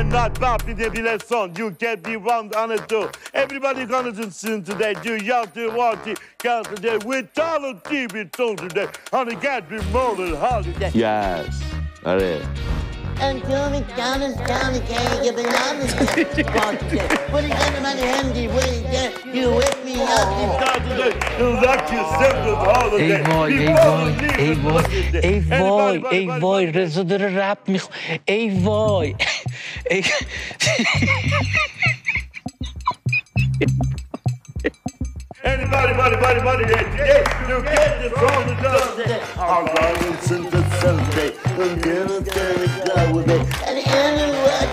cannot pop in the village song. You can't be wrong on it too. Everybody gonna listen today. Do y'all do what you got today? With all of TV told today. On the cat be more than holiday. Yes. آره. Until the count is down again, you've been on the put it down to my handy way, you with me up. ای وای رضا داره رپ میخواه ای وای Anybody, today, you get this on the dust. I'll listen to Sunday, and then I'm gonna go with it. And what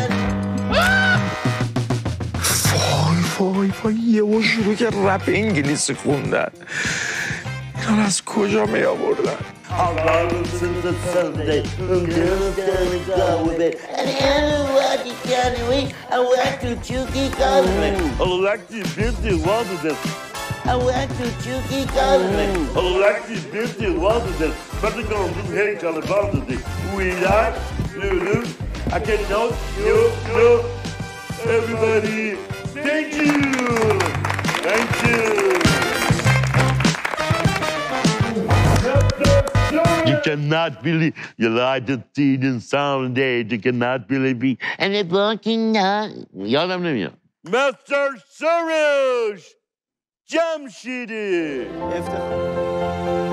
you وای یهو شروع که رپ انگلیسی خوندن اینا از کجا می آوردن I'll listen to Sunday, and then I'm gonna go with it. And what you gotta wait, I want to chooky government. I'll like the busy wilderness. I want to chooky government. I'll like the busy wilderness. But they're gonna do hate all about it. We like, you, I can know, you, everybody. Thank you. Thank you. You cannot believe you lied to see in someday. You cannot believe me. And they're blocking out. یادم نمیاد. Mr. Suresh Jamshidi. افتخار